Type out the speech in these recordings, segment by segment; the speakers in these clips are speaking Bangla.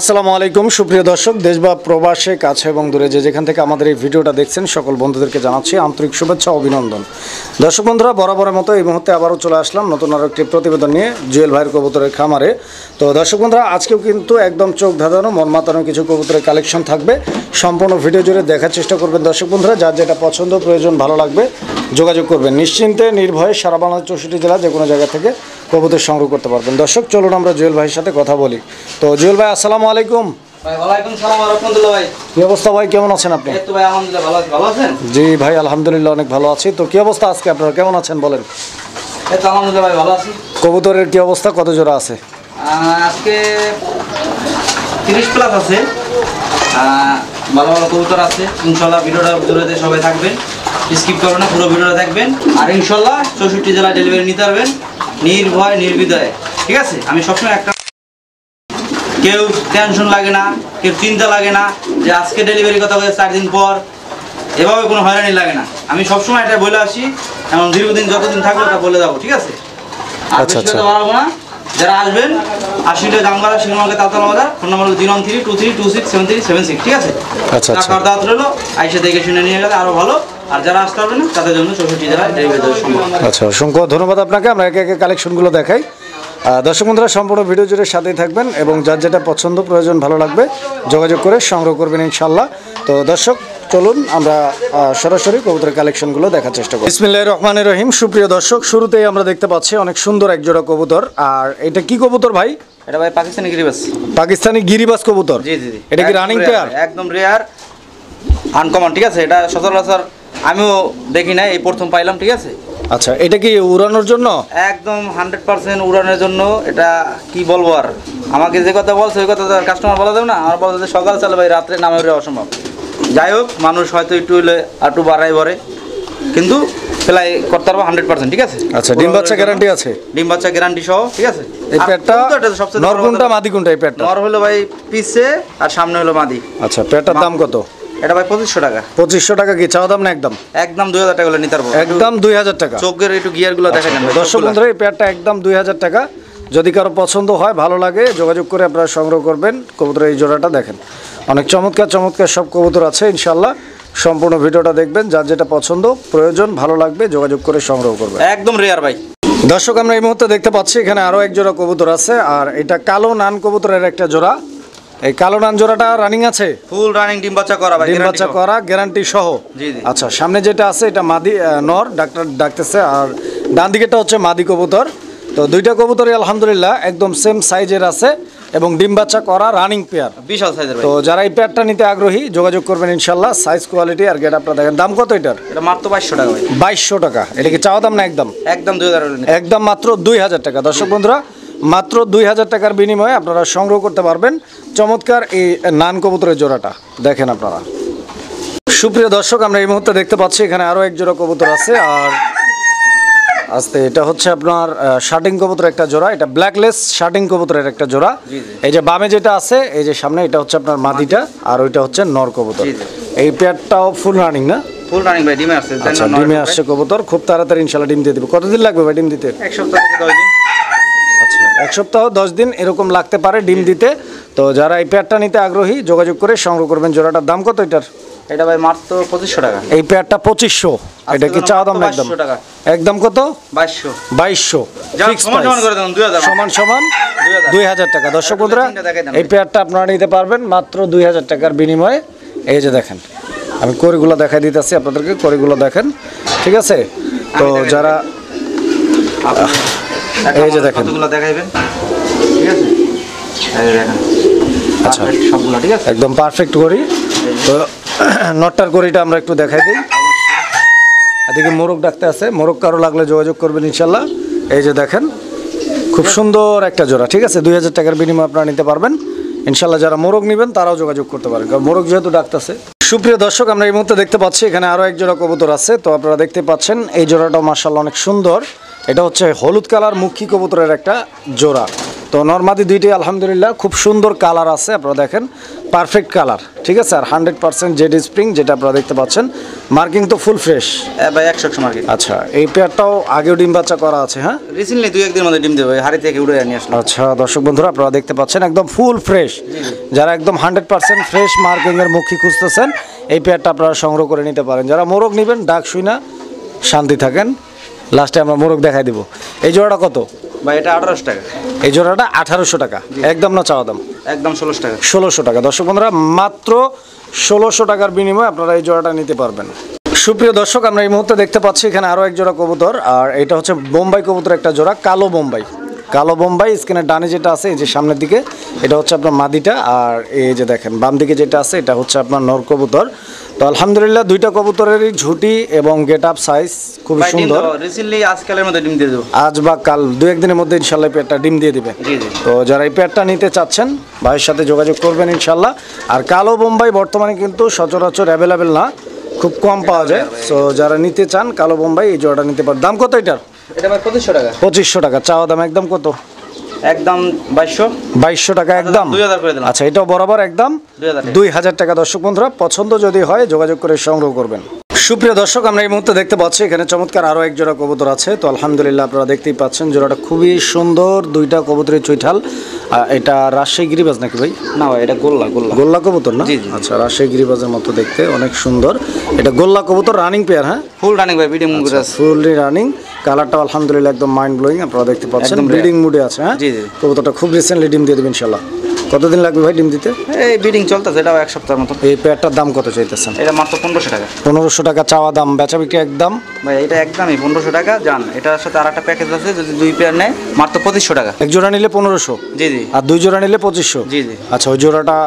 আসসালামু আলাইকুম সুপ্রিয় দর্শক, দেশ বা প্রবাসে কাছে এবং দূরে যে যেখান থেকে আমাদের এই ভিডিওটা দেখছেন সকল বন্ধুদেরকে জানাচ্ছি আন্তরিক শুভেচ্ছা ও অভিনন্দন। দর্শক বন্ধুরা, বরাবরের মতো এই মুহূর্তে আবারও চলে আসলাম নতুন আরও একটি প্রতিবেদন নিয়ে জুয়েল ভাইয়ের কবুতরের খামারে। তো দর্শক বন্ধুরা, আজকেও কিন্তু একদম চোখ ধাঁধানো মন মাতানো কিছু কবুতরের কালেকশন থাকবে। সম্পূর্ণ ভিডিও জুড়ে দেখার চেষ্টা করবেন দর্শক বন্ধুরা। যার যেটা পছন্দ প্রয়োজন ভালো লাগবে যোগাযোগ করবেন, নিশ্চিন্তে নির্ভয়ে সারা বাংলাদেশ 64 জেলা যে কোনো জায়গা থেকে কবুতর সংগ্রহ করতে পারবেন। দর্শক চলুন আমরা জুয়েল ভাইয়ের সাথে কথা বলি। তো জুয়েল ভাই, আসসালামু আলাইকুম। কি অবস্থা ভাই, কেমন আছেন আপনি? জি ভাই, আলহামদুলিল্লাহ অনেক ভালো আছি। তো কি অবস্থা আজকে আপনারা, কেমন আছেন বলেন? কবুতরের কি অবস্থা, কত জোড়া আছে আজকে? 30 প্লাস আছে, ভালো ভালো কবুতর আছে ইনশাল্লাহ। ভিডিওটা জুড়ে সবাই থাকবেন, স্কিপ করবেন না, পুরো ভিডিওটা দেখবেন। আর ইনশাল্লাহ 64 জেলায় ডেলিভারি নিতে পারবেন নির্ভয় নির্বিধায়, ঠিক আছে? আমি সবসময় একটা, কেউ টেনশন লাগে না, কেউ চিন্তা লাগে না যে আজকে ডেলিভারি কথা বলে 4 দিন পর, এভাবে কোনো হয়রানি লাগে না। আমি সবসময় এটা বলে আসি, এমন দীর্ঘদিন যতদিন থাকবে ওটা বলে যাবো, ঠিক আছে? আচ্ছা আচ্ছা, বাড়াবো না। যারা আসবেন 80টা জামগাড়া শিরোমাকে তাতলা বাজার, ফোন নাম্বার 01323267376, ঠিক আছে? আচ্ছা আচ্ছা, টাকার দাওয়াত রইলো, আইসা দেখে শুনে নিয়ে গেলে আরো ভালো। আর যারা আসতে পারবে না তাদের জন্য 64 জেলায় ডেলিভারি দেওয়া সম্ভব। আচ্ছা, অসংখ্য ধন্যবাদ আপনাকে। আমরা একে একে কালেকশনগুলো দেখাই। দর্শক বন্ধুরা, সম্পূর্ণ ভিডিও জুড়ে সাথেই থাকবেন এবং যার যেটা পছন্দ প্রয়োজন ভালো লাগবে যোগাযোগ করে সংগ্রহ করবেন ইনশাল্লাহ। তো দর্শক চলুন আমরা সরাসরি কবুতরের কালেকশনগুলো দেখার চেষ্টা করি। বিসমিল্লাহির রহমানির রহিম। সুপ্রিয় দর্শক, শুরুতেই আমরা দেখতে পাচ্ছি অনেক সুন্দর এক জোড়া কবুতর। আর এটা কি কবুতর ভাই? এটা ভাই পাকিস্তানি গিরিবাজ। পাকিস্তানি গিরিবাজ কবুতর? জি জি জি। এটা কি রানিং পেয়ার? একদম রেয়ার, আনকমন, ঠিক আছে? এটা সচরাচর আমিও দেখি না, এই প্রথম পাইলাম, ঠিক আছে? আচ্ছা, এটা কি উড়ানোর জন্য? একদম 100% উড়ানোর জন্য। এটা কি বলবো আর, আমাকে যে কথা বলছে ওই কথা তো কাস্টমার বলা যাবে না। আমার বলতে যে সকাল চলে ভাই, রাত্রে নামে উড়ে অসম্ভব। যাই হোক, মানুষ হয়তো একটু হলে একটু বাড়াই ভরে, কিন্তু প্রায় করতে পারবো 100%, ঠিক আছে? আচ্ছা, ডিম বাচ্চা গ্যারান্টি আছে? ডিম বাচ্চা গ্যারান্টি সহ, ঠিক আছে? এই পেটটা নর কোনটা মাদি কোনটা? এই পেটটা নর হলো ভাই পিছে, আর সামনে হলো মাদি। আচ্ছা, পেটটার দাম কত? এটা ভাই 2500 টাকা। 2500 টাকা কি চাওয়া দাম না একদম? একদম 2000 টাকা হলে নিতে পারবো। একদম 2000 টাকা। চোখের একটু গিয়ারগুলো দেখেন দর্শক বন্ধুরা, এই পেয়ারটা একদম 2000 টাকা। যদি কারো পছন্দ হয়, ভালো লাগে, যোগাযোগ করে আপনারা সংগ্রহ করবেন। কবুতরের এই জোড়াটা দেখেন, অনেক চমৎকার চমৎকার সব কবুতর আছে ইনশাল্লাহ। সম্পূর্ণ ভিডিওটা দেখবেন, যার যেটা পছন্দ প্রয়োজন ভালো লাগবে যোগাযোগ করে সংগ্রহ করবেন। একদম রেয়ার ভাই। দর্শক, আমরা এই মুহূর্তে দেখতে পাচ্ছি এখানে আরও এক জোড়া কবুতর আছে। আর এটা কালো নান কবুতরের একটা জোড়া। এই কালো নান জোড়াটা রানিং আছে? ফুল রানিং, ডিম বাচ্চা করা ভাই, ডিম বাচ্চা করা গ্যারান্টি সহ। জি জি। আচ্ছা, সামনে যেটা আছে এটা মাদি নর, ডাক্তার ডাকতেছে। আর ডান দিকেটা হচ্ছে মাদি কবুতর। তো দুইটা কবুতরই আলহামদুলিল্লাহ একদম সেম সাইজের আছে এবং ডিম বাচ্চা করা রানিং পেয়ার, বিশাল সাইজের। তো যারা এই পেয়ারটা নিতে আগ্রহী যোগাযোগ করবেন ইনশাল্লাহ। সাইজ কোয়ালিটি আর গেট আপনারা দেখেন। দাম কত এটার? এটা মাত্র 2200 টাকা ভাই। 2200 টাকা। এটা কি চাওয়া দাম না একদম? একদম 2000 হলে একদম মাত্র 2000 টাকা। দর্শক বন্ধুরা, মাত্র 2000 টাকার বিনিময়ে আপনারা সংগ্রহ করতে পারবেন চমৎকার এই নান কবুতরের জোড়াটা দেখেন আপনারা। সুপ্রিয় দর্শক, আমরা এই মুহূর্তে দেখতে পাচ্ছি এখানে আরও এক জোড়া কবুতর আছে। আর আস্তে এটা হচ্ছে আপনার শার্টিং কবুতরের একটা জোড়া। এটা ব্ল্যাকলেস শার্টিং কবুতরের একটা জোড়া। এই যে বামে যেটা আছে, এই যে সামনে, এটা হচ্ছে আপনার মাদিটা, আর ওইটা হচ্ছে নর কবুতর। এই পেয়ারটাও ফুল রানিং না? ফুল রানিং ভাই, ডিমে আসছে। আচ্ছা, ডিমে আসছে কবুতর, খুব তাড়াতাড়ি ইনশাল্লাহ ডিম দিয়ে দেবে। কতদিন লাগবে ভাই ডিম দিতে? 1 সপ্তাহ থেকে 10 দিন। আচ্ছা, 1 সপ্তাহ 10 দিন এরকম লাগতে পারে ডিম দিতে। তো যারা এই পেয়ারটা নিতে আগ্রহী যোগাযোগ করে সংগ্রহ করবেন। জোড়াটার দাম কত এটার? এটা ভাই মাত্র 2500 টাকা। এই পেয়ারটা 2500। এটা কি চাওয়া দাম না একদম? একদম কত? 2200। 2200 সমান করে দেন, 2000 সমান সমান 2000 টাকা। দর্শক বন্ধুরা, এই পেয়ারটা আপনারা নিতে পারবেন মাত্র 2000 টাকার বিনিময়ে। এই যে দেখেন, আমি কড়িগুলো দেখাই দিতেছি আপনাদেরকে, কড়িগুলো দেখেন, ঠিক আছে? তো যারা এই যে দেখেন, কতগুলো দেখাইবেন, ঠিক আছে? এই দেখেন, আচ্ছা সবগুলো ঠিক আছে, একদম পারফেক্ট করি। তো নটটার কড়িটা আমরা একটু দেখাই দিই। এদিকে মোরগ ডাকতে আছে, মোরগ কারো লাগলে যোগাযোগ করবেন ইনশাল্লাহ। এই যে দেখেন, খুব সুন্দর একটা জোড়া, ঠিক আছে? 2000 টাকার বিনিময়ে আপনারা নিতে পারবেন ইনশাল্লাহ। যারা মোরগ নেবেন তারাও যোগাযোগ করতে পারেন, কারণ মোরগ যেহেতু ডাকতেছে। সুপ্রিয় দর্শক, আমরা এই মুহূর্তে দেখতে পাচ্ছি এখানে আরও এক জোড়া কবুতর আছে। তো আপনারা দেখতে পাচ্ছেন এই জোড়াটাও মাশাআল্লাহ অনেক সুন্দর। এটা হচ্ছে হলুদ কালার মুখী কবুতরের একটা জোড়া। তো নরমাদি দুইটাই আলহামদুলিল্লাহ খুব সুন্দর কালার আছে। আপনারা দেখেন পারফেক্ট কালার, ঠিক আছে। আর 100% জেড স্প্রিং যেটা আপনারা দেখতে পাচ্ছেন, মার্কিং তো ফুল ফ্রেশ ভাই 100 মার্কেট। আচ্ছা, এই পেয়ারটাও আগেও ডিম বাচ্চা করা আছে, হ্যাঁ রিসেন্টলি 2-1 দিনের মধ্যে ডিম দেবে, হাড়ি থেকে উড়ে নিয়ে আসলো। আচ্ছা দর্শক বন্ধুরা, আপনারা দেখতে পাচ্ছেন একদম ফুল ফ্রেশ। যারা একদম 100% ফ্রেশ মার্কিংয়ের মুখী খুঁজতেছেন, এই পেয়ারটা আপনারা সংগ্রহ করে নিতে পারেন। যারা মোরগ নেবেন ডাক শুই না, শান্তি থাকেন, লাস্টে আমরা মোরগ দেখাই দিব। এই জোড়াটা কত ভাই? এটা 1800 টাকা। এই জোড়াটা 1800 টাকা একদম, না চাওয়া দাম? একদম 1600 টাকা। 1600 টাকা দর্শক বন্ধুরা, মাত্র 1600 টাকার বিনিময়ে আপনারা এই জোড়াটা নিতে পারবেন। সুপ্রিয় দর্শক, আমরা এই মুহূর্তে দেখতে পাচ্ছি এখানে আরও এক জোড়া কবুতর, আর এটা হচ্ছে বোম্বাই কবুতর একটা জোড়া, কালো বোম্বাই। কালো বোম্বাই স্ক্রিনের ডানে যেটা আছে, এই যে সামনের দিকে, এটা হচ্ছে আপনার মাদিটা, আর এই যে দেখেন বাম দিকে যেটা আছে, এটা হচ্ছে আপনার নর কবুতর। তো আলহামদুলিল্লাহ দুইটা কবুতরেরই ঝুটি এবং গেট আপ সাইজ খুব সুন্দর। রিসেন্টলি আজকালের মধ্যে ডিম দিয়ে দেবো, আজ বা কাল 2-1 দিনের মধ্যে ইনশাল্লাহ পেয়ারটা ডিম দিয়ে দিবে। তো যারা এই পেয়ারটা নিতে চাচ্ছেন ভাইয়ের সাথে যোগাযোগ করবেন ইনশাল্লাহ। আর কালো বোম্বাই বর্তমানে কিন্তু সচরাচর অ্যাভেলেবেল না, খুব কম পাওয়া যায়। তো যারা নিতে চান কালো বোম্বাই, এই জোড়াটা নিতে পারেন। দাম কত এটার? এটা ভাই 2500 টাকা। 2500 টাকা চাওয়া দাম, একদম কত? একদম 2200 টাকা একদম। 2000 করে দিলাম। আচ্ছা, এটাও বরাবর একদম 2000 টাকা। দর্শক বন্ধুরা, পছন্দ যদি হয় যোগাযোগ করে সংগ্রহ করবেন। সুপ্রিয় দর্শক, আমরা এই মুহূর্তে দেখতে পাচ্ছি এখানে চমৎকার আরও এক জোড়া কবুতর আছে। তো আলহামদুলিল্লাহ আপনারা দেখতেই পাচ্ছেন জোড়াটা খুবই সুন্দর, দুইটা কবুতরের চুইঠাল। এটা রাজশাহী গিরিবাজ নাকি ভাই? না ভাই, এটা গোল্লা। গোল্লা কবুতর না? আচ্ছা, রাজশাহী গিরিবাজের মতো দেখতে, অনেক সুন্দর। এটা গোল্লা কবুতর, রানিং পেয়ার, হ্যাঁ ফুল রানিং ভাই, ব্রিডিং মুড আছে, ফুললি রানিং। কালারটা আলহামদুলিল্লাহ একদম মাইন্ড ব্লোয়িং, আপনারা দেখতে পাচ্ছেন ব্রিডিং মুডে আছে। হ্যাঁ কবুতরটা খুব রিসেন্টলি ডিম দিয়ে দেবেন ইনশাআল্লাহ। কতদিন লাগবে ভাই ডিম দিতে? এই ব্রিডিং চলতেছে, এটাও 1 সপ্তাহের মতো। এই পেয়ারটার দাম কত চাইতেছেন? এটা মাত্র 1500 টাকা। 1500 টাকা চাওয়া দাম, বেচা বিক্রি একদম? ভাই এটা একদমই 1500 টাকা জান। এটার সাথে আরেকটা প্যাকেজ আছে, যদি 2 পেয়ার নেয় মাত্র 2500 টাকা। এক জোড়া নিলে 1500? জি। আর 2 জোড়া নিলে 2500? জি। আচ্ছা, ওই জোড়াটা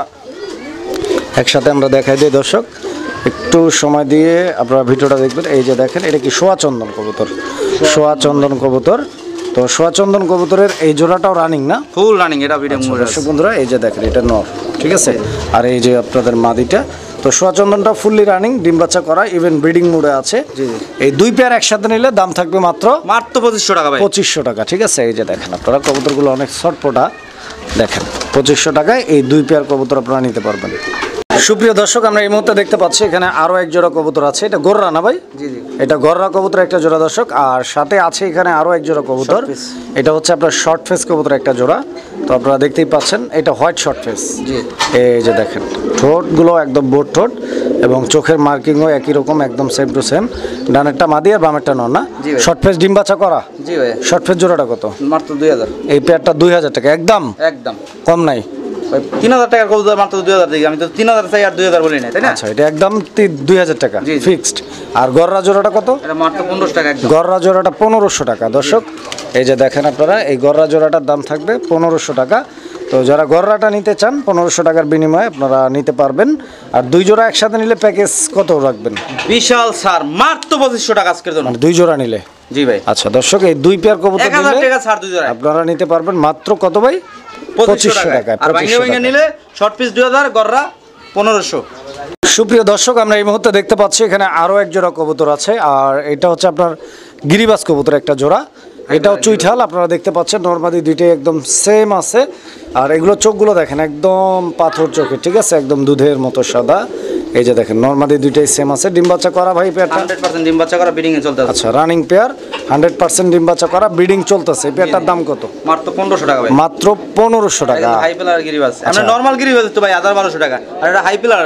একসাথে আমরা দেখাই দিই দর্শক, একটু সময় দিয়ে আপনারা ভিডিওটা দেখবেন। এই যে দেখেন, এটা কি সোয়া চন্দন কবুতর? সোয়া চন্দন কবুতর। তো সোয়া চন্দন কবুতরের এই জোড়াটাও রানিং না? ফুল রানিং, এটা ব্রিডিং মুড আছে। দর্শক বন্ধুরা, এই যে দেখেন এটা নর, ঠিক আছে। আর এই যে আপনাদের মাদিটা, তো সোয়া চন্দনটা ফুললি রানিং, ডিম বাচ্চা করা, ইভেন ব্রিডিং মুডে আছে। এই 2 পেয়ার একসাথে নিলে দাম থাকবে মাত্র 2500 টাকা ভাই। 2500 টাকা, ঠিক আছে। এই যে দেখেন আপনারা কবুতরগুলো অনেক ছটপটা, দেখেন 2500 টাকায় এই 2 পেয়ার কবুতর আপনারা নিতে পারবেন। সুপ্রিয় দর্শক, আমরা এই মুহূর্তে দেখতে পাচ্ছি এখানে আরও এক জোড়া কবুতর আছে। এটা গররা না ভাই? জি। এটা গররা কবুতর একটা জোড়া দর্শক, আর সাথে আছে এখানে আরও এক জোড়া কবুতর। এটা হচ্ছে আপনার শর্ট ফেস কবুতর একটা জোড়া। তো আপনারা দেখতেই পাচ্ছেন এটা হোয়াইট শর্ট ফেস। জি। এই যে দেখেন ঠোঁটগুলো একদম বোট ঠোঁট, এবং চোখের মার্কিংও একই রকম, একদম সেম টু সেম। ডানেরটা মাদি আর বামেরটা নর না? শর্ট ফেস ডিম বাচ্চা করা? জি ভাই। শর্ট ফেস জোড়াটা কত? মাত্র 2000। এই পেয়ারটা 2000 টাকা একদম? একদম কম নাই? 3000 টাকার কবুতর মাত্র 2000 দিই। আমি তো 3000 চাই আর 2000 বলি না, তাই না? আচ্ছা, এটা একদম 2000 টাকা ফিক্সড। আর গররা জোড়াটা কত? এটা মাত্র 1500 টাকা একদম। গররা জোড়াটা 1500 টাকা দর্শক। এই যে দেখেন আপনারা, এই গররা জোড়াটার দাম থাকবে 1500 টাকা। তো যারা গররাটা নিতে চান 1500 টাকার বিনিময়ে আপনারা নিতে পারবেন। আর 2 জোড়া একসাথে নিলে প্যাকেজ কত রাখবেন? বিশাল স্যার, মাত্র 2500 টাকা আজকের জন্য। মানে 2 জোড়া নিলে? জি ভাই। আচ্ছা দর্শক, এই 2 পেয়ার কবুতর 1000 টাকা ছাড় 2 জোড়া আপনারা নিতে পারবেন মাত্র কত ভাই? 2500 টাকা। আর ভাঙে নিলে শর্ট পিস 2000, গররা 1500। সুপ্রিয় দর্শক, আমরা এই মুহূর্তে দেখতে পাচ্ছি এখানে আরও এক জোড়া কবুতর আছে, আর এটা হচ্ছে আপনার গিরিবাজ কবুতর একটা জোড়া। এটাও চুইঠাল, আপনারা দেখতে পাচ্ছেন নরমাদি দুইটাই একদম সেম আছে। আর এগুলো চোখগুলো দেখেন একদম পাথর চোখে, ঠিক আছে, একদম দুধের মতো সাদা। এই যে দেখেন নরমাদি দুইটাই সেম আছে। ডিম বাচ্চা করা ভাই পেয়ারটা? 100% ডিম বাচ্চা করা, ব্রিডিং এ চলতেছে। আচ্ছা, রানিং পেয়ার, 100% ডিম বাচ্চা করা, ব্রিডিং চলতেছে। এই পেয়ারটার দাম কত? মাত্র 1500 টাকা ভাই। মাত্র 1500 টাকা। হাই পিলার গিরিবাজ, আমরা নরমাল গিরিবাজ তো ভাই 1200 টাকা, আর এটা হাই পিলার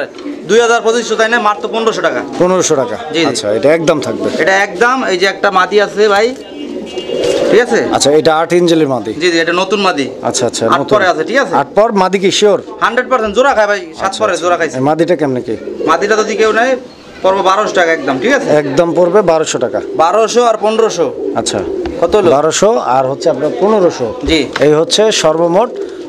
2500 তাই না? মাত্র 1500 টাকা। 1500 টাকা, আচ্ছা, এটা একদম থাকবে? এটা একদম। এই যে একটা মাদি আছে ভাই, ঠিক আছে। আচ্ছা, এটা 8 ইঞ্চের মাদি? জি, এটা নতুন মাদি। আচ্ছা আচ্ছা, 8 পরে আছে, ঠিক আছে। 8 পর মাদি কি শিওর? 100% জোড়া খায় ভাই, 7 পরে জোড়া খাইছে। মাদিটা কেমনে কি? মাদিটা যদি কেউ নেয় পড়বে 1200 টাকা একদম, ঠিক আছে। একদম পড়বে 1200 টাকা। 1200 আর 1500। আচ্ছা, কত হলো? 1200 আর হচ্ছে আপনার 1500। জি। এই হচ্ছে সর্বমোট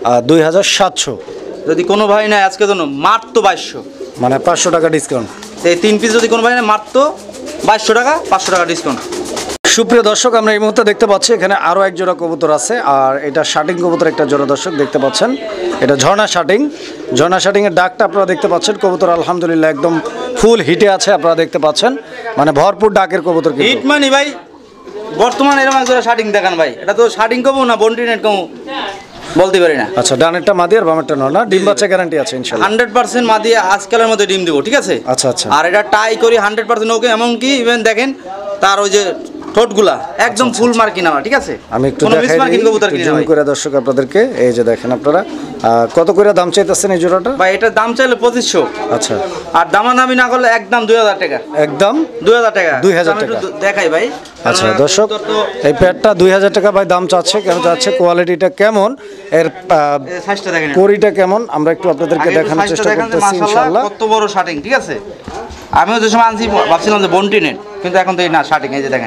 2700। যদি কোনো ভাই নেয় আজকে জন্য মাত্র 2200, মানে 500 টাকা ডিসকাউন্ট। এই 3 পিস যদি কোনো ভাই নেয় মাত্র 2200 টাকা, 500 টাকা ডিসকাউন্ট। সুপ্রিয় দর্শক, আমরা এই মুহূর্তে দেখতে পাচ্ছি এখানে আরও এক জোড়া কবুতর আছে, আর এটা শাটিং কবুতর একটা জোড়া দর্শক দেখতে পাচ্ছেন। এটা ঝর্ণা শাটিং। ঝর্ণা শাটিংয়ের ডাকটা আপনারা দেখতে পাচ্ছেন। কবুতর আলহামদুলিল্লাহ একদম ফুল হিটে আছে, আপনারা দেখতে পাচ্ছেন, মানে ভরপুর ডাকের কবুতর। হিট মানি ভাই, বর্তমানে এরকম এক জোড়া শাটিং দেখান ভাই। এটা তো শাটিং কবু না বন্টি নেট কবু, বলতে পারি না। আচ্ছা, ডানেরটা মাদি আর বামেরটা নর না? ডিম বাচ্চা গ্যারান্টি আছে ইনশাআল্লাহ? 100% মাদি আজকালের মধ্যে ডিম দিব, ঠিক আছে? আচ্ছা আচ্ছা। আর এটা টাই করি 100% ওকে, এমনকি ইভেন দেখেন তার ওই যে ঠোঁটগুলা একদম ফুল মার্কিং আমার, ঠিক আছে? আমি একটু দেখাই দিই, একটু জুম করে দর্শক আপনাদেরকে। এই যে দেখেন আপনারা, কত করে দাম চাইতেছেন এই জোড়াটা? ভাই এটা দাম চাইলে 2500। আচ্ছা। আর দামাদামি না করলে একদম 2000 টাকা। একদম 2000 টাকা। 2000 টাকা দেখাই ভাই। আচ্ছা দর্শক, এই প্যাডটা 2000 টাকা ভাই দাম চাচ্ছে। কেন চাচ্ছে? কোয়ালিটিটা কেমন, এর সাইজটা দেখেন, কোরিটা কেমন, আমরা একটু আপনাদেরকে দেখানোর চেষ্টা করতেছি ইনশাআল্লাহ। কত বড় শার্টিং, ঠিক আছে? আমিও যে সময় আনছি ভাবছিলাম যে বন্টিনেট, কিন্তু এখন তো এই না, শার্টিং। এই যে দেখেন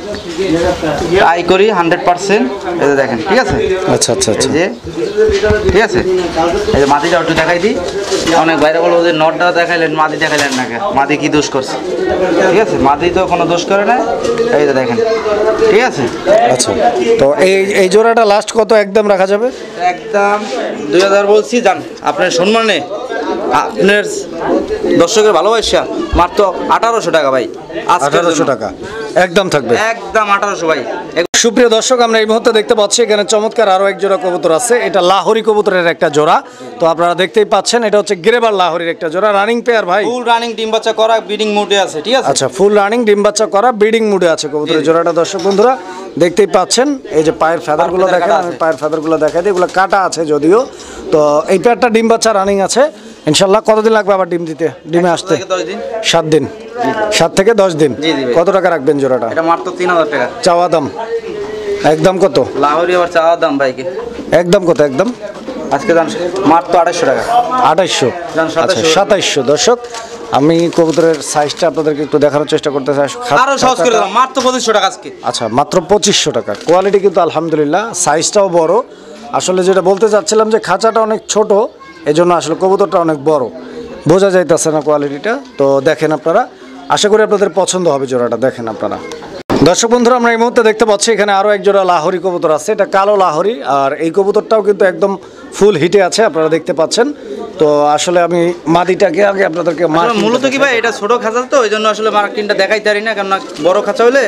ট্রাই করি 100%। এই যে দেখেন, ঠিক আছে? আচ্ছা আচ্ছা আচ্ছা। এই যে ঠিক আছে, এই যে মাদিটা একটু দেখাই দিই। অনেক বাইরে বলবো যে নটটা দেখাইলেন, মাদি দেখাইলেন না, মাদি কি দোষ করছে? ঠিক আছে, মাদি তো কোনো দোষ করে না। এই যে দেখেন, ঠিক আছে? আচ্ছা, তো এই জোড়াটা লাস্ট কত একদম রাখা যাবে? একদম 2000 বলছি, জান আপনার সম্মানে, আপনার দর্শকের ভালোবাসা মাত্র 1800 টাকা ভাই। 1800 টাকা একদম থাকবে, একদম 1800 ভাই। সুপ্রিয় দর্শক, আমরা এই মুহূর্তে দেখতে পাচ্ছি এখানে চমৎকার আরো এক জোড়া কবুতর আছে। এটা লাহোরি কবুতরের একটা জোড়া, তো আপনারা দেখতেই পাচ্ছেন এটা হচ্ছে গ্রেবার লাহোরির একটা জোড়া। রানিং পেয়ার ভাই, ফুল রানিং ডিম বাচ্চা করা, ব্রিডিং মুডে আছে, ঠিক আছে? আচ্ছা, ফুল রানিং ডিম বাচ্চা করা, ব্রিডিং মুডে আছে কবুতরের জোড়াটা। দর্শক বন্ধুরা দেখতেই পাচ্ছেন, এই যে পায়ের ফেদারগুলো দেখেন, আমি পায়ের ফেদারগুলো দেখাই দিই, এগুলো কাটা আছে যদিও। তো এই পেয়ারটা ডিম বাচ্চা রানিং আছে ইনশাল্লাহ। কতদিন লাগবে আবার ডিম দিতে, ডিমে আসতে? 7 দিন, 7 থেকে 10 দিন। কত টাকা রাখবেন জোড়াটা? এটা মাত্র 3000 টাকা চাওয়া দাম। একদম কত? লাহোরি আবার চাওয়া দাম ভাইকে একদম কত? একদম আজকে দাম মাত্র 2800 টাকা। 2800? আচ্ছা 2700। দর্শক, আমি কবুতরের সাইজটা আপনাদেরকে একটু দেখানোর চেষ্টা করতে চাই। আরো সহজ করে দিলাম, মাত্র 2500 টাকা আজকে। আচ্ছা, মাত্র 2500 টাকা। কোয়ালিটি কিন্তু আলহামদুলিল্লাহ, সাইজটাও বড়। আসলে যেটা বলতে চাচ্ছিলাম যে খাঁচাটা অনেক ছোট, এজন্য আসলে কবুতরটা অনেক বড়, বোঝা যাইতেছে না কোয়ালিটিটা। তো দেখেন আপনারা, আশা করি আপনাদের পছন্দ হবে জোড়াটা। দেখেন আপনারা দর্শক বন্ধুরা, আমরা এই মুহূর্তে দেখতে পাচ্ছি এখানে আরো এক জোড়া লাহোরি কবুতর আছে। এটা কালো লাহোরি, আর এই কবুতরটাও কিন্তু একদম ফুল হিটে আছে, আপনারা দেখতে পাচ্ছেন। তো আসলে আমি মাদিটাকে আগে আপনাদেরকে মূলত কি ভাই, এটা ছোট খাঁচা তো, ওই জন্য আসলে মার্কিংটা দেখাইতে পারি না, কারণ বড় খাঁচা হলে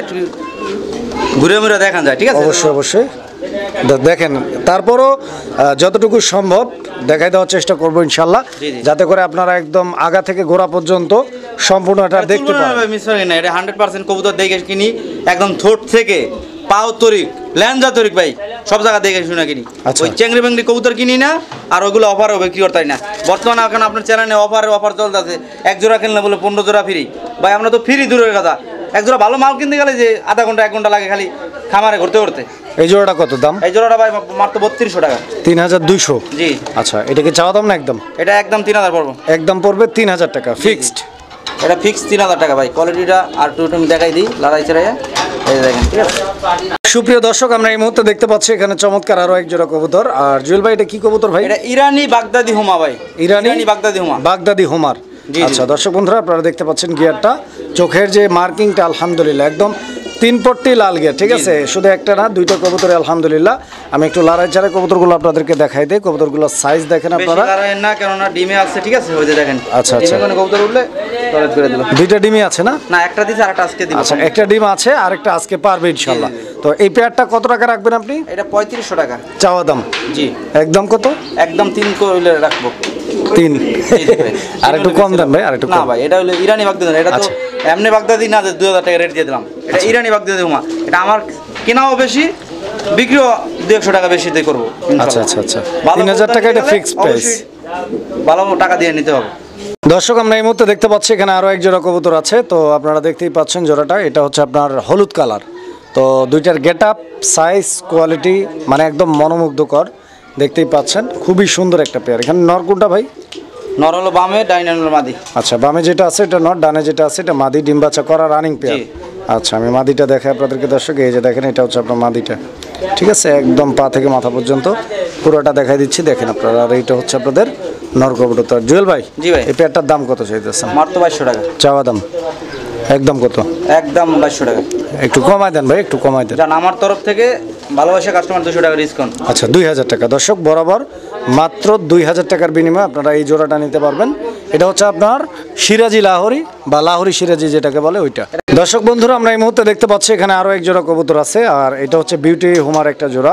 ঘুরে ঘুরে দেখা যায়, ঠিক আছে? অবশ্যই অবশ্যই দেখেন, তারপরও যতটুকু সম্ভব দেখাই দেওয়ার চেষ্টা করবো ইনশাল্লাহ, যাতে করে আপনারা একদম আগা থেকে গোড়া পর্যন্ত সম্পূর্ণ এটা দেখতে পারেন। এটা 100% কবুতর দেখে কিনি, একদম ঠোঁট থেকে পাও তরিক, ল্যাঞ্জা তরিক ভাই, সব জায়গা দেখে শুনে কিনি। ওই চেংড়ি বেংড়ি কবুতর কিনি না, আর ওইগুলো অফারও বিক্রি করতে না। বর্তমানে এখন আপনার চ্যানেলে অফার চলতেছে, 1 জোড়া কিনলে বলে 15 জোড়া ফ্রি। ভাই আমরা তো ফ্রি দূরের কথা, 1 জোড়া ভালো মাল কিনতে গেলে যে আধা ঘন্টা 1 ঘন্টা লাগে খালি খামারে ঘুরতে ঘুরতে। এই জোড়াটা কত দাম? এই জোড়াটা ভাই মাত্র 3200 টাকা। 3200? জি। আচ্ছা, এটা কি চাওয়া দাম না একদম? এটা একদম 3000 পড়বে। একদম পড়বে 3000 টাকা ফিক্সড। এটা ফিক্সড 3000 টাকা ভাই। কোয়ালিটিটা আর তুমি দেখাই দিই, লড়াই চড়াইয়া এই দেখেন, ঠিক আছে? সুপ্রিয় দর্শক, আমরা এই মুহূর্তে দেখতে পাচ্ছি এখানে চমৎকার আরো এক জোড়া কবুতর। আর জুয়েল ভাই, এটা কি কবুতর ভাই? এটা ইরানি বাগদাদি হুমা ভাই। ইরানি বাগদাদি হুমা। বাগদাদি হুমার। আচ্ছা দর্শক বন্ধুরা, আপনারা দেখতে পাচ্ছেন গিয়ারটা, চোখের যে মার্কিংটা আলহামদুলিল্লাহ একদম 3 পট্টি লাল গিয়ার, ঠিক আছে? শুধু একটা না, 2টা কবুতরে আলহামদুলিল্লাহ। আমি একটু লড়াই ছাড়া কবুতরগুলো আপনাদেরকে দেখাই দিই। কবুতরগুলোর সাইজ দেখেন আপনারা। লড়াই না, কেননা ডিমে আছে, ঠিক আছে? ওই যে দেখেন। আচ্ছা আচ্ছা, ডিমে কবুতর উঠলে টয়লেট করে দিল। 2টা ডিমই আছে না? না, একটা দিছে, আরেকটা আজকে দিব। আচ্ছা, একটা ডিম আছে, আরেকটা আজকে পারবে ইনশাআল্লাহ। তো এই পেয়ারটা কত টাকা রাখবেন আপনি? এটা 3500 টাকা চাওয়া দাম। জি। 3? আর একটু কম দেন ভাই, আর একটু কম। না ভাই, এটা হলো ইরানি বাগদাদি, এটা তো এমনি বাগদাদি না, যে 2000 টাকা রেট দিয়ে দিলাম। এটা ইরানি বাগদাদি হুমা। এটা আমার কেনাও বেশি, বিক্রিও 200 টাকা বেশি দিয়ে করবো। আচ্ছা আচ্ছা আচ্ছা, 3000 টাকা এটা ফিক্সড প্রাইস, ভালো টাকা দিয়ে নিতে হবে। দর্শক, আমরা এই মুহূর্তে দেখতে পাচ্ছি এখানে আরো এক জোড়া কবুতর আছে। তো আপনারা দেখতেই পাচ্ছেন জোড়াটা, এটা হচ্ছে আপনার হলুদ কালার। তো দুইটার গেট আপ, সাইজ, কোয়ালিটি মানে একদম মনোমুগ্ধকর, দেখতেই পাচ্ছেন। খুবই সুন্দর একটা পেয়ার। এখানে নর কোনটা ভাই? নর হলো বামে, ডাইনে হলো মাদি। আচ্ছা, বামে যেটা আছে এটা নর, ডানে যেটা আছে এটা মাদি, ডিম বাচ্চা করা রানিং পেয়ার। আচ্ছা, আমি মাদিটা দেখাই আপনাদেরকে দর্শক। এই যে দেখেন, এটা হচ্ছে আপনার মাদিটা, ঠিক আছে? একদম পা থেকে মাথা পর্যন্ত পুরোটা দেখাই দিচ্ছি, দেখেন আপনারা। আর এইটা হচ্ছে আপনাদের নর কবুতর। জুয়েল ভাই, জি ভাই, এই পেয়ারটার দাম কত চাইতেছেন? মাত্র 2200 টাকা চাওয়া দাম। একদম কত? একদম 2200 টাকা। একটু কমাই দেন ভাই, একটু কমাই দেন। জান, আমার তরফ থেকে ভালোবাসা কাস্টমার 200 টাকা ডিসকাউন্ট। আচ্ছা, 2000 টাকা। দর্শক বরাবর মাত্র 2000 টাকার বিনিময়ে আপনারা এই জোড়াটা নিতে পারবেন। এটা হচ্ছে আপনার সিরাজি লাহোরি বা লাহোরি সিরাজি যেটাকে বলে ওইটা। দর্শক বন্ধুরা, আমরা এই মুহূর্তে দেখতে পাচ্ছি এখানে আরো এক জোড়া কবুতর আছে, আর এটা হচ্ছে বিউটি হুমার একটা জোড়া।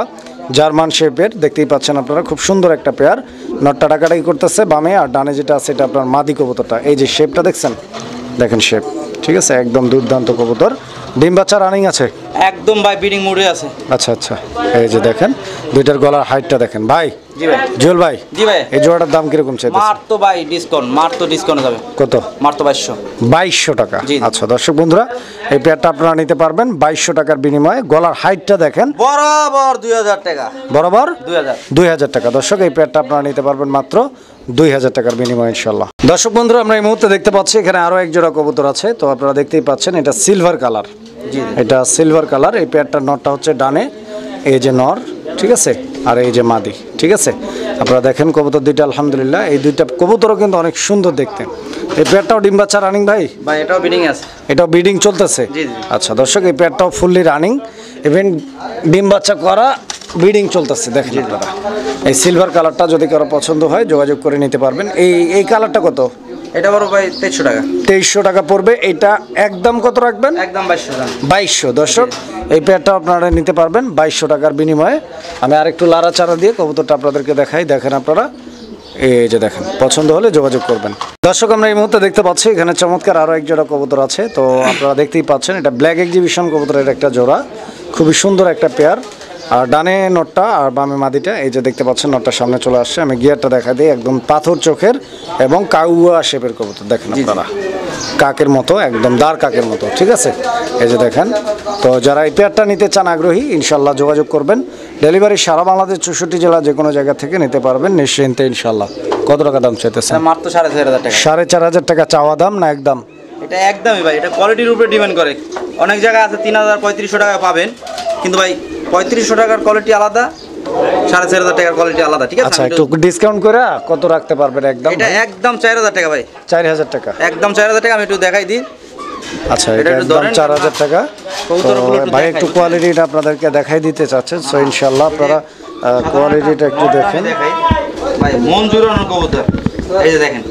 জার্মান শেপের, দেখতেই পাচ্ছেন আপনারা, খুব সুন্দর একটা পেয়ার। নটটা টাকাটাকি করতেছে বামে, আর ডানে যেটা আছে এটা আপনার মাদি কবুতরটা। এই যে শেপটা দেখছেন, দেখেন শেপ, ঠিক আছে, একদম দুর্দান্ত কবুতর। ডিম বাচ্চা রানিং আছে একদম ভাই, বিডিং মোডে আছে। আচ্ছা আচ্ছা, এই যে দেখেন দুইটার গলার হাইটটা দেখেন ভাই। জি ভাই। জুয়েল ভাই, জি ভাই। এই জোড়াটার দাম কিরকম চাইতেছে? মার তো ভাই ডিসকাউন্ট, মার তো ডিসকাউন্ট যাবে। কত? মার তো 2200। 2200 টাকা। জি। আচ্ছা দর্শক বন্ধুরা, এই পেয়ারটা আপনারা নিতে পারবেন 2200 টাকার বিনিময়ে। গলার হাইটটা দেখেন, বরাবর 2000 টাকা। বরাবর 2000। 2000 টাকা। দর্শক এই পেয়ারটা আপনারা নিতে পারবেন মাত্র 2000 টাকার বিনিময়ে ইনশাল্লাহ। দর্শক বন্ধুরা, আমরা এই মুহূর্তে দেখতে পাচ্ছি এখানে আরো এক জোড়া কবুতর আছে। তো আপনারা দেখতেই পাচ্ছেন এটা সিলভার কালার। জি। এটা সিলভার কালার। এই পেয়ারটার নরটা হচ্ছে ডানে, এই যে নর, ঠিক আছে, আর এই যে মাদি, ঠিক আছে। আপনারা দেখেন কবুতর দুইটা, আলহামদুলিল্লাহ এই দুইটা কবুতরও কিন্তু অনেক সুন্দর দেখতে। এই পেয়ারটাও ডিম বাচ্চা রানিং ভাই? ভাই এটাও বিডিং আছে। এটাও ব্রিডিং চলতেছে? জি জি। আচ্ছা দর্শক, এই পেয়ারটাও ফুললি রানিং, ইভেন ডিম বাচ্চা করা, ব্রিডিং চলতেছে। দেখেন আপনারা এই সিলভার কালারটা যদি কারো পছন্দ হয় যোগাযোগ করে নিতে পারবেন। এই কালারটা কত? এটা বড় ভাই 2300 টাকা। 2300 টাকা পড়বে। এটা একদম কত রাখবেন? একদম 2200 টাকা। 2200। দর্শক এই পেয়ারটা আপনারা নিতে পারবেন 2200 টাকার বিনিময়ে। আমি আরেকটু লাড়াচাড়া দিয়ে কবুতরটা আপনাদেরকে দেখাই, দেখেন আপনারা, এই যে দেখেন, পছন্দ হলে যোগাযোগ করবেন। দর্শক আমরা এই মুহূর্তে দেখতে পাচ্ছি এখানে চমৎকার আরও এক জোড়া কবুতর আছে। তো আপনারা দেখতেই পাচ্ছেন এটা ব্ল্যাক এক্সিবিশন কবুতরের একটা জোড়া, খুবই সুন্দর একটা পেয়ার। আর ডানে নটটা আর বামে মাদিটা, এই যে দেখতে পাচ্ছেন নটটা সামনে চলে আসছে। আমি গিয়ারটা দেখা দিই, একদম পাথর চোখের এবং কাউয়া শেপের কবুতর। দেখেন আপনারা, কাকের মতো, একদম দাঁড় কাকের মতো, ঠিক আছে, এই যে দেখেন। তো যারা এই পেয়ারটা নিতে চান আগ্রহী, ইনশাল্লাহ যোগাযোগ করবেন। ডেলিভারি সারা বাংলাদেশ 64 জেলা যে কোনো জায়গা থেকে নিতে পারবেন নিশ্চিন্তে ইনশাল্লাহ। কত টাকা দাম চাইতেছেন? মার তো 4500 টাকা। 4500 টাকা চাওয়া দাম না একদম? এটা একদমই ভাই, এটা কোয়ালিটির উপরে ডিপেন্ড করে। অনেক জায়গায় আছে 3000 3500 টাকা পাবেন, কিন্তু ভাই 3500 টাকার কোয়ালিটি আলাদা, 4500 টাকার কোয়ালিটি আলাদা, ঠিক আছে। আচ্ছা একটু ডিসকাউন্ট করে কত রাখতে পারবেন একদম? এটা একদম 4000 টাকা ভাই। 4000 টাকা একদম 4000 টাকা। আমি একটু দেখাই দিই। আচ্ছা এটা একদম 4000 টাকা। তো ভাই একটু কোয়ালিটিটা আপনাদেরকে দেখাই দিতে চাচ্ছেন, সো ইনশাআল্লাহ আপনারা কোয়ালিটিটা একটু দেখেন। দেখাই ভাই, মন জুড়ানো কবুতর, এই যে দেখেন।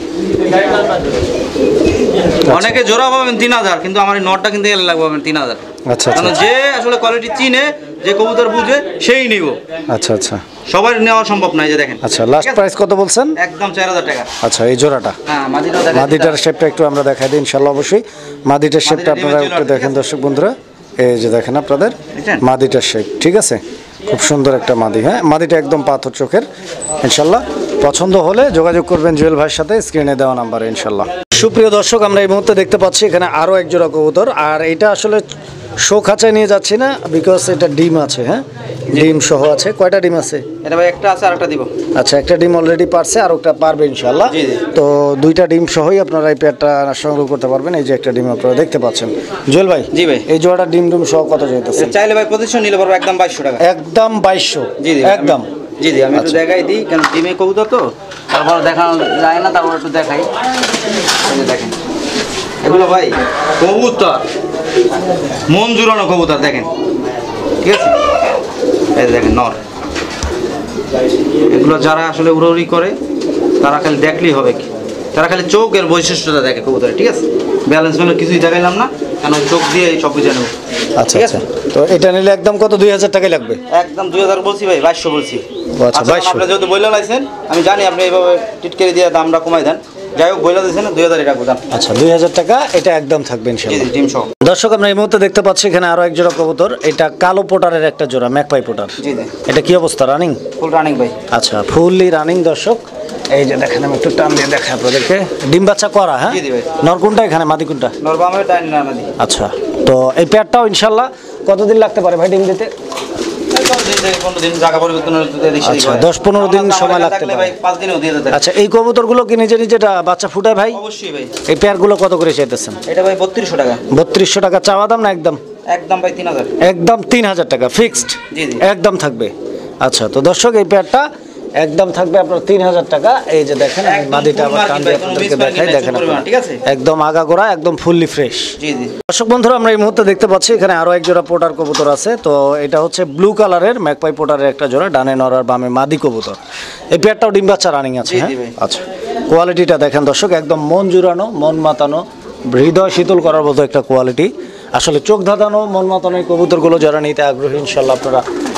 অনেকে জোড়া পাবেন 3000, কিন্তু আমার এই নটটা কিন্তু এর লাগবে 3000। আচ্ছা কারণ আচ্ছা যে আসলে কোয়ালিটি চিনে, যে কবুতর বুঝে, সেই নিব। আচ্ছা আচ্ছা সবার নেওয়া সম্ভব না, এই যে দেখেন। আচ্ছা লাস্ট প্রাইস কত বলছেন? একদম 4000 টাকা। আচ্ছা এই জোড়াটা, হ্যাঁ মাদিটাও দেখেন। মাদিটার শেপটা একটু আমরা দেখাই দিই ইনশাআল্লাহ অবশ্যই। মাদিটার শেপটা আপনারা একটু দেখেন দর্শক বন্ধুরা, এই যে দেখেন আপনাদের মাদিটার শেপ, ঠিক আছে, খুব সুন্দর একটা মাদি। হ্যাঁ মাদিটা একদম পাথর চোখের। ইনশাআল্লাহ পছন্দ হলে যোগাযোগ করবেন জুয়েল ভাইয়ের সাথে, স্ক্রিনে দেওয়া নাম্বারে ইনশাআল্লাহ। সুপ্রিয় দর্শক, আমরা এই মুহূর্তে দেখতে পাচ্ছি এখানে আরও এক জোড়া কবুতর। আর এটা আসলে শো খাঁচায় নিয়ে যাচ্ছি না, বিকজ এটা ডিম আছে। হ্যাঁ ডিম সহ আছে। কয়টা ডিম আছে? এটা ভাই একটা আছে, আরেকটা দিব। আচ্ছা একটা ডিম অলরেডি পারছে, আর একটা পারবে ইনশাআল্লাহ। জি, জি। তো দুইটা ডিম সহই আপনারা এই পেয়ারটা সংগ্রহ করতে পারবেন। এই যে একটা ডিম আপনারা দেখতে পাচ্ছেন। জুয়েল ভাই, জি ভাই, এই জোড়াটা ডিম সহ কত চাইতেছে? চাইলে ভাই পজিশন নিলে পারবো একদম 2200 টাকা। একদম 2200? জি জি একদম। জি জি, আমি একটু দেখাই দিই, কারণ ডিমে কবুতর তো, তারপর দেখানো যায় না, তারপর একটু দেখাই। এই যে দেখেন এগুলো ভাই কবুতর, মন জুড়ানো কবুতর, দেখেন, ঠিক আছে। এই যে দেখেন নর, এগুলো যারা আসলে উড়াউড়ি করে তারা খালি দেখলেই হবে কি, তারা খালি চোখের বৈশিষ্ট্যটা দেখে কবুতরে, ঠিক আছে। ব্যালেন্স মানে কিছুই দেখাইলাম না, কারণ চোখ দিয়ে সব কিছু নেব। আচ্ছা আচ্ছা, তো এটা নিলে একদম কত? 2000 টাকাই লাগবে? একদম 2000 বলছি ভাই, 2200 বলছি। আচ্ছা 2200। আপনি যেহেতু বইলা লাইছেন, আমি জানি আপনি এইভাবে টিটকেরি দিয়ে দামটা কমাই দেন, যাই হোক বইলা দিয়েছেন 2000 টাকা দাম। আচ্ছা 2000 টাকা এটা একদম থাকবে ইনশাআল্লাহ। জি ডিম সহ। দর্শক আমরা এই মুহূর্তে দেখতে পাচ্ছি এখানে আরো এক জোড়া কবুতর। এটা কালো পোটারের একটা জোড়া, ম্যাকপাই পোটার। জি জি। এটা কি অবস্থা? রানিং? ফুল রানিং ভাই। আচ্ছা ফুললি রানিং। দর্শক এই যে দেখেন, আমি একটু টান দিয়ে দেখাই আপনাদেরকে। ডিম বাচ্চা করা? হ্যাঁ জি জি ভাই। নর কোনটা এখানে, মাদি কোনটা? নর বামে, ডাইন নামাদি। আচ্ছা তো এই পেয়ারটাও ইনশাআল্লাহ কতদিন লাগতে পারে ভাই ডিম দিতে? 15 দিন, জায়গা পরিবর্তনের দিশা আচ্ছা 10-15 দিন সময় লাগতে পারে ভাই, 5 দিনও দিয়ে দিতে। আচ্ছা এই কবুতরগুলো কি নিজে নিজেটা বাচ্চা ফুটায় ভাই? অবশ্যই ভাই। এই পেয়ারগুলো কত করে চাইতেছেন? এটা ভাই 3200 টাকা। 3200 টাকা চাওয়া দাম না একদম? একদম ভাই 3000। একদম 3000 টাকা ফিক্সড? জি জি। একদম থাকবে। আচ্ছা তো দর্শক এই পেয়ারটা একদম থাকবে আপনার 3000 টাকা। এই যে দেখেন আমি একদম মাদিটা full আবার টান দিয়ে market ভাই, আপনাদেরকে কোনো দেখাই, miss দেখেন market নাই, আপনারা। ঠিক আছে? একদম আগাগোড়া, একদম ফুললি ফ্রেশ। জি জি। দর্শক বন্ধুরা আমরা এই মুহূর্তে দেখতে পাচ্ছি এখানে আরো এক জোড়া পোটার কবুতর আছে। তো এটা হচ্ছে ব্লু কালারের ম্যাকপাই পোটারের একটা জোড়া, ডানে নর আর বামে মাদি কবুতর। এই পেয়ারটাও ডিম বাচ্চা রানিং আছে? জি, হ্যাঁ জি ভাই। আচ্ছা কোয়ালিটিটা দেখেন দর্শক, একদম মন জুড়ানো, মন মাতানো, হৃদয় শীতল করার মতো একটা কোয়ালিটি। আসলে চোখ ধাঁধানো, মন মাতানো এই কবুতরগুলো যারা নিতে আগ্রহী ইনশাল্লাহ আপনারা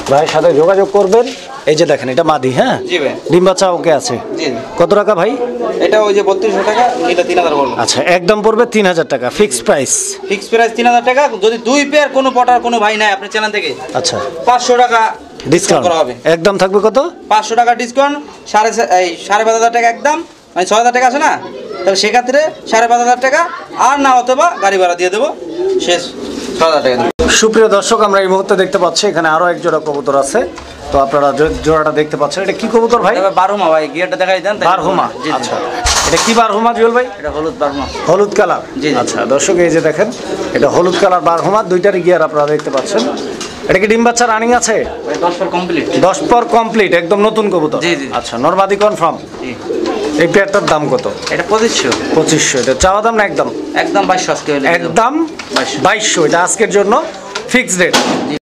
ভাইয়ের সাথে যোগাযোগ করবেন। এই যে দেখেন এটা মাদি, হ্যাঁ জি ভাই। ডিম বাচ্চা ওকে আছে। জি কত টাকা ভাই? এটা ওই যে 3200 টাকা, এটা 3000 বলবো। আচ্ছা একদম পড়বে 3000 টাকা ফিক্সড প্রাইস। ফিক্স প্রাইস 3000 টাকা। যদি 2 পেয়ার কোনো পটার কোনো ভাই নাই আপনার চ্যানেল থেকে, আচ্ছা 500 টাকা ডিসকাউন্ট করা হবে। একদম থাকবে কত? 500 টাকা ডিসকাউন্ট, 5,500 টাকা একদম, মানে 6000 টাকা আছে না, তাহলে সেক্ষেত্রে 5,500 টাকা, আর না অথবা গাড়ি ভাড়া দিয়ে দেবো, শেষ 6000 টাকা দেবো। সুপ্রিয় দর্শক, আমরা এই মুহূর্তে দেখতে পাচ্ছি এখানে আরো এক জোড়া কবুতর আছে। তো আপনারা জোড়াটা দেখতে পাচ্ছেন, এটা কি কবুতর ভাই? তবে বারহুমা ভাই, গিয়ারটা দেখাই দেন। বারহুমা, জি, জি। আচ্ছা এটা কি বারহুমা জুয়েল ভাই? এটা হলুদ বারহুমা। হলুদ কালার, জি, জি। আচ্ছা দর্শক এই যে দেখেন এটা হলুদ কালার বারহুমা, দুইটারই গিয়ার আপনারা দেখতে পাচ্ছেন। এটা কি ডিম বাচ্চা রানিং আছে? 10 পর কমপ্লিট। 10 পর কমপ্লিট, একদম নতুন কবুতর। জি, জি। আচ্ছা নরমাদি কনফার্ম। জি। এই পেয়ারটার দাম কত? এটা 2500। 2500। এটা চাওয়া দাম না একদম? একদম 2200 আজকে হলে দিয়ে দেবো। একদম 2200। 2200। এটা আজকের জন্য ফিক্সড রেট।